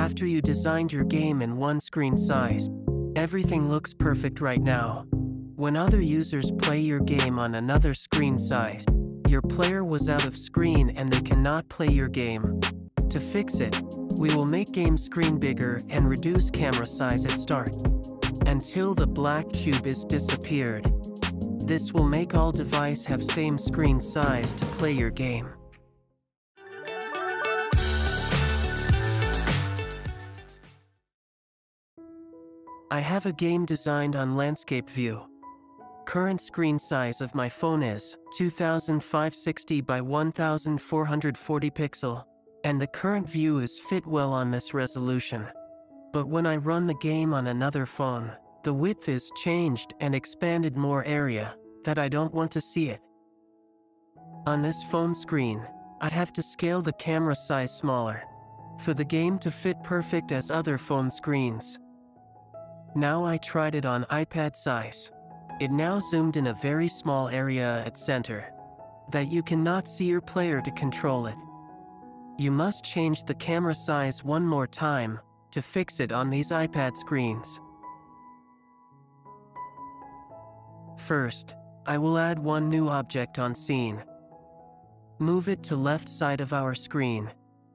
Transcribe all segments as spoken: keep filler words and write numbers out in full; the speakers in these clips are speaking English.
After you designed your game in one screen size, everything looks perfect right now. When other users play your game on another screen size, your player was out of screen and they cannot play your game. To fix it, we will make game screen bigger and reduce camera size at start, until the black cube is disappeared. This will make all device have same screen size to play your game. I have a game designed on landscape view. Current screen size of my phone is two thousand five hundred sixty by one thousand four hundred forty pixel, and the current view is fit well on this resolution. But when I run the game on another phone, the width is changed and expanded more area that I don't want to see it. On this phone screen, I have to scale the camera size smaller for the game to fit perfect as other phone screens. Now I tried it on iPad size. It now zoomed in a very small area at center that you cannot see your player to control it. You must change the camera size one more time to fix it on these iPad screens. First, I will add one new object on scene. Move it to left side of our screen.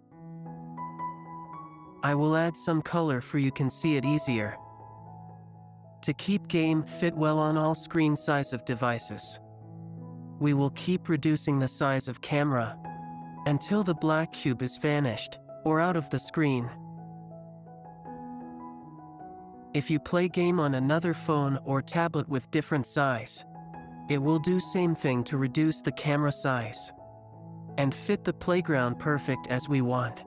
I will add some color for you can see it easier. To keep game fit well on all screen size of devices, we will keep reducing the size of camera until the black cube is vanished or out of the screen. If you play game on another phone or tablet with different size, it will do same thing to reduce the camera size and fit the playground perfect as we want.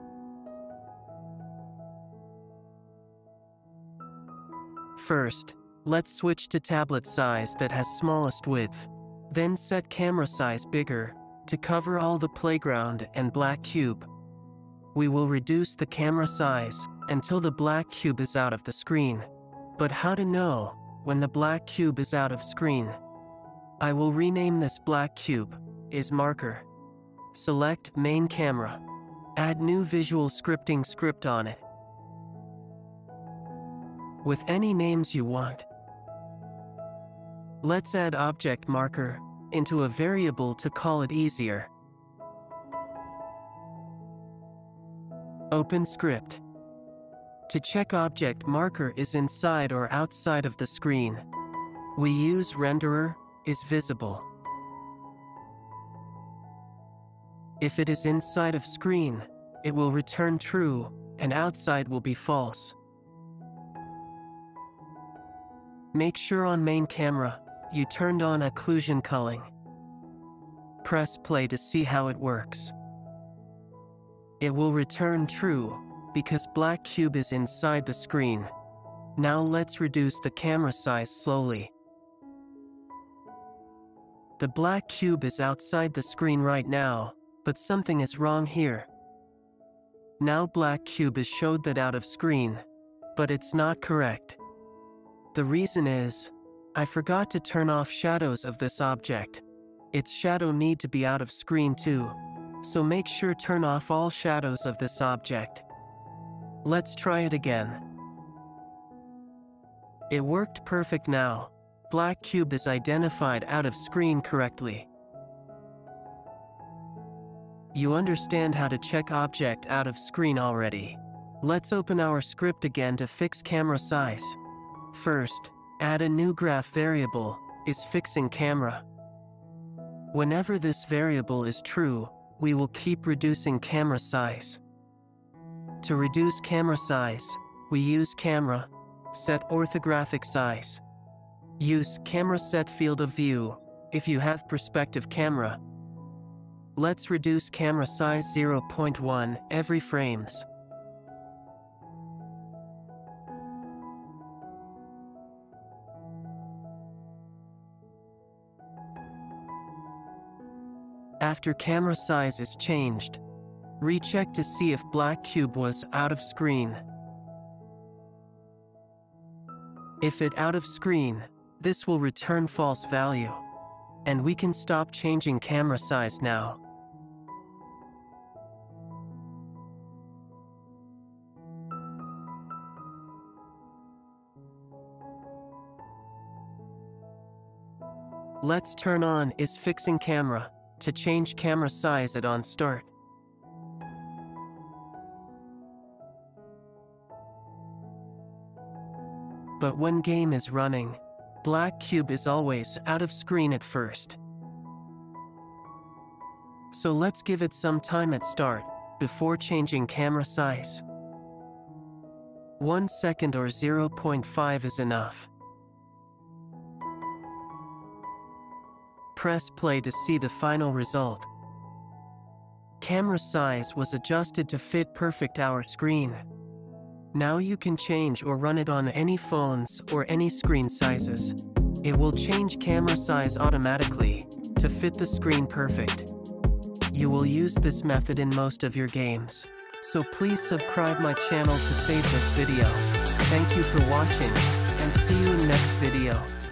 First, let's switch to tablet size that has smallest width. Then set camera size bigger to cover all the playground and black cube. We will reduce the camera size until the black cube is out of the screen. But how to know when the black cube is out of screen? I will rename this black cube is marker. Select main camera. Add new visual scripting script on it with any names you want. Let's add object marker into a variable to call it easier. Open script. To check object marker is inside or outside of the screen, we use renderer is visible. If it is inside of screen, it will return true, and outside will be false. Make sure on main camera, you turned on occlusion culling. Press play to see how it works. It will return true, because black cube is inside the screen. Now let's reduce the camera size slowly. The black cube is outside the screen right now, but something is wrong here. Now black cube is showed that out of screen, but it's not correct. The reason is, I forgot to turn off shadows of this object. Its shadow need to be out of screen too, so make sure turn off all shadows of this object. Let's try it again. It worked perfect now. Black cube is identified out of screen correctly. You understand how to check object out of screen already. Let's open our script again to fix camera size. First, add a new graph variable, is fixing camera. Whenever this variable is true, we will keep reducing camera size. To reduce camera size, we use camera, set orthographic size. Use camera set field of view, if you have perspective camera. Let's reduce camera size zero point one every frames. After camera size is changed, recheck to see if black cube was out of screen. If it out of screen, this will return false value, and we can stop changing camera size now. Let's turn on is fixing camera. To change camera size at on start. But when game is running, black cube is always out of screen at first. So let's give it some time at start, before changing camera size. One second or zero point five is enough. Press play to see the final result. Camera size was adjusted to fit perfect our screen. Now you can change or run it on any phones or any screen sizes. It will change camera size automatically to fit the screen perfect. You will use this method in most of your games. So please subscribe my channel to save this video. Thank you for watching, and see you in next video.